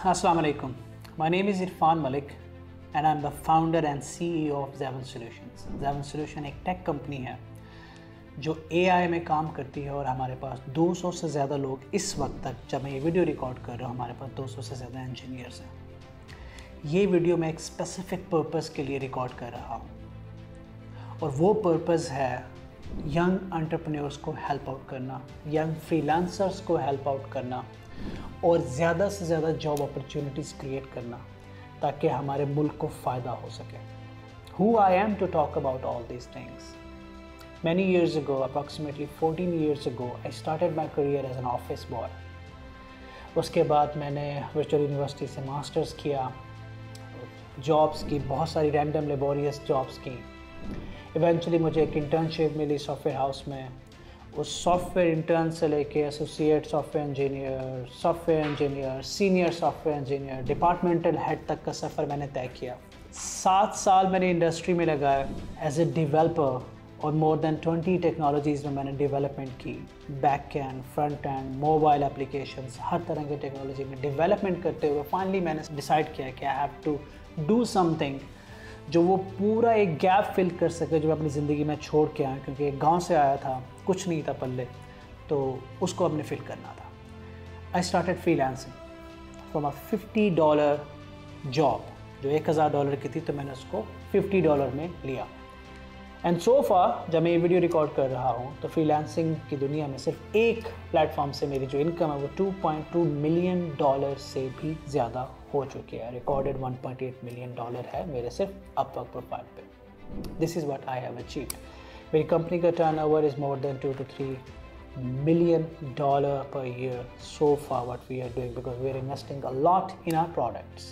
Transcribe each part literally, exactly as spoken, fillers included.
Assalamu alaikum. My name is Irfan Malik and I'm the founder and C E O of Zavin Solutions. Zavin Solution एक tech company है जो ए आई में काम करती है और हमारे पास दो सौ से ज़्यादा लोग इस वक्त तक, जब मैं ये वीडियो रिकॉर्ड कर रहा हूँ, हमारे पास दो सौ से ज़्यादा इंजीनियर्स हैं। ये वीडियो मैं एक स्पेसिफिक पर्पस के लिए रिकॉर्ड कर रहा हूँ और वो पर्पस है यंग एंटरप्रेन्योर्स को हेल्प आउट करना, यंग फ्रीलांसर्स को हेल्प आउट करना और ज़्यादा से ज़्यादा जॉब अपॉर्चुनिटीज़ क्रिएट करना ताकि हमारे मुल्क को फ़ायदा हो सके। Who I am to talk about all these things? Many years ago, approximately fourteen years ago, I started my career as an office boy. उसके बाद मैंने वर्चुअल यूनिवर्सिटी से मास्टर्स किया, जॉब्स की, बहुत सारी रैंडम लेबोरियस जॉब्स की। Eventually मुझे एक इंटर्नशिप मिली सॉफ्टवेयर हाउस में। उस सॉफ्टवेयर इंटर्न से लेके associate software engineer, software engineer, senior software engineer, departmental head तक का सफ़र मैंने तय किया। सात साल मैंने इंडस्ट्री में लगाया एज ए डेवलपर और मोर देन ट्वेंटी टेक्नोलॉजीज़ में मैंने डेवलपमेंट की। Back end, front end, mobile applications, हर तरह के टेक्नोलॉजी में डेवलपमेंट करते हुए फाइनली मैंने डिसाइड किया कि I have to do something जो वो पूरा एक गैप फिल कर सके जो मैं अपनी ज़िंदगी में छोड़ के आया, क्योंकि एक गांव से आया था, कुछ नहीं था पल्ले, तो उसको अपने फिल करना था। I started freelancing from a fifty dollar job जो एक हज़ार डॉलर की थी, तो मैंने उसको फिफ्टी डॉलर में लिया। एंड सो फार जब मैं ये वीडियो रिकॉर्ड कर रहा हूँ तो फ्रीलांसिंग की दुनिया में सिर्फ एक प्लेटफॉर्म से मेरी जो इनकम है वो two point two million dollar से भी ज़्यादा हो चुकी है। Recorded one point eight million dollar है मेरे सिर्फ अपवर्क प्रोफाइल पे। This is what I have achieved. मेरी कंपनी का turnover is more than two two three million dollar per year so far what we are doing, because we are investing a lot in our products.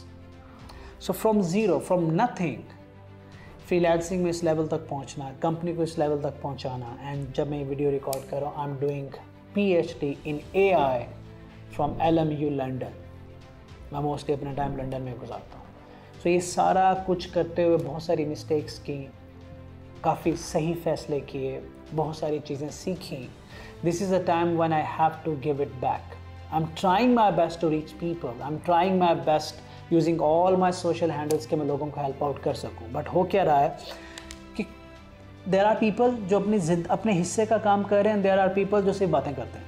So from zero, from nothing, freelancing में इस level तक पहुंचना, company को इस level तक पहुंचाना। And जब मैं ये वीडियो रिकॉर्ड कर रहा हूँ, I am doing PhD in AI from LMU London. मैं मोस्टली अपना टाइम लंदन में गुजारता हूँ। सो so ये सारा कुछ करते हुए बहुत सारी मिस्टेक्स की, काफ़ी सही फैसले किए, बहुत सारी चीज़ें सीखी। This is a time when I have to give it back. I am trying my best to reach people, I am trying my best using all my social handles के मैं लोगों को हेल्प आउट कर सकूं। But हो क्या रहा है कि देर आर पीपल जो अपनी जिद अपने हिस्से का काम कर रहे हैं, देर आर पीपल जो सिर्फ बातें करते हैं।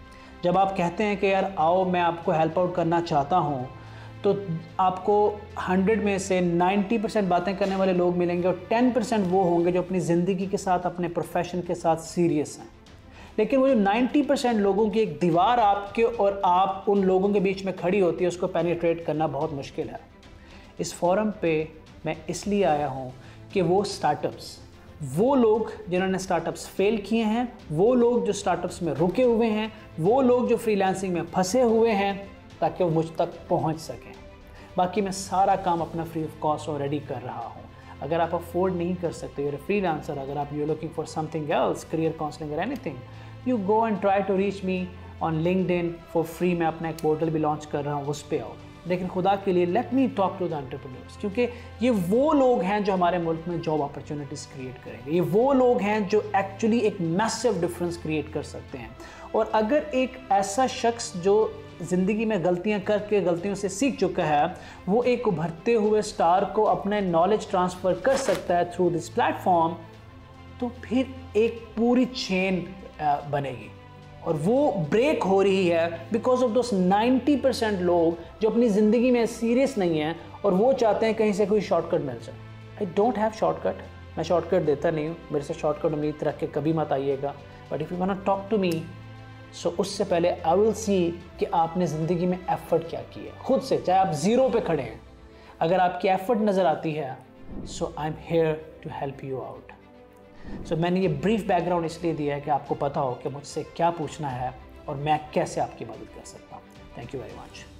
जब आप कहते हैं कि यार आओ मैं आपको हेल्प आउट करना चाहता हूं, तो आपको हंड्रेड में से नाइन्टी परसेंट बातें करने वाले लोग मिलेंगे और टेन परसेंट वो होंगे जो अपनी ज़िंदगी के साथ, अपने प्रोफेशन के साथ सीरियस हैं। लेकिन वो जो नाइन्टी परसेंट लोगों की एक दीवार आपके और आप उन लोगों के बीच में खड़ी होती है, उसको पेनिट्रेट करना बहुत मुश्किल है। इस फोरम पे मैं इसलिए आया हूँ कि वो स्टार्टअप्स, वो लोग जिन्होंने स्टार्टअप्स फेल किए हैं, वो लोग जो स्टार्टअप्स में रुके हुए हैं, वो लोग जो फ्रीलांसिंग में फंसे हुए हैं, ताकि वो मुझ तक पहुँच सकें। बाकी मैं सारा काम अपना फ्री ऑफ कॉस्ट ऑलरेडी कर रहा हूँ। अगर आप अफोर्ड नहीं कर सकते, यूर फ्रीलांसर, अगर आप you looking for something else, career counselling और anything, you go and try to reach me on LinkedIn for free. मैं अपना एक पोर्टल भी लॉन्च कर रहा हूँ, उस पे आओ। लेकिन खुदा के लिए let me talk to the entrepreneurs, क्योंकि ये वो लोग हैं जो हमारे मुल्क में जॉब अपॉर्चुनिटीज़ क्रिएट करेंगे। ये वो लोग हैं जो एक्चुअली एक मैसिव डिफरेंस क्रिएट कर सकते हैं। और अगर एक ऐसा शख्स जो ज़िंदगी में गलतियां करके गलतियों से सीख चुका है, वो एक उभरते हुए स्टार को अपने नॉलेज ट्रांसफ़र कर सकता है थ्रू दिस प्लेटफॉर्म, तो फिर एक पूरी चेन बनेगी। और वो ब्रेक हो रही है because of those ninety percent लोग जो अपनी ज़िंदगी में सीरियस नहीं हैं और वो चाहते हैं कहीं से कोई शॉर्टकट मिल जाए। आई डोंट हैव शॉर्टकट, मैं शॉर्टकट देता नहीं हूँ, मेरे से शॉर्टकट उम्मीद रख के कभी मत आइएगा। But if you want to talk to me, so उससे पहले आई विल सी कि आपने ज़िंदगी में एफर्ट क्या किया खुद से, चाहे आप ज़ीरो पे खड़े हैं। अगर आपकी एफर्ट नज़र आती है, so I am here to help you out. So मैंने ये ब्रीफ बैकग्राउंड इसलिए दिया है कि आपको पता हो कि मुझसे क्या पूछना है और मैं कैसे आपकी मदद कर सकता हूँ। Thank you very much.